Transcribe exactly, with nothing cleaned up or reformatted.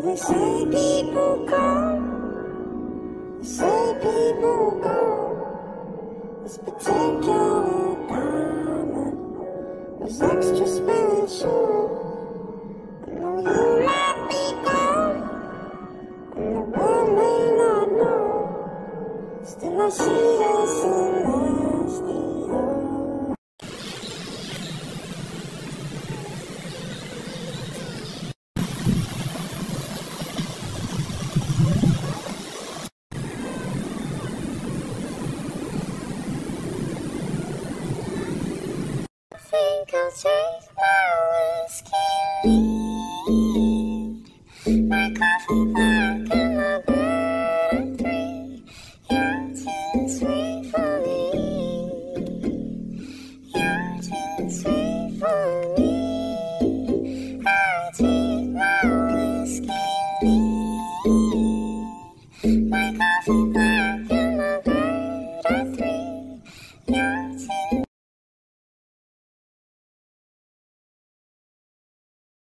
they say people come, they say people go. This particular diamond was extra special. I know you might be gone, and the world may not know. Still I see your celestial. I think I'll take my whiskey.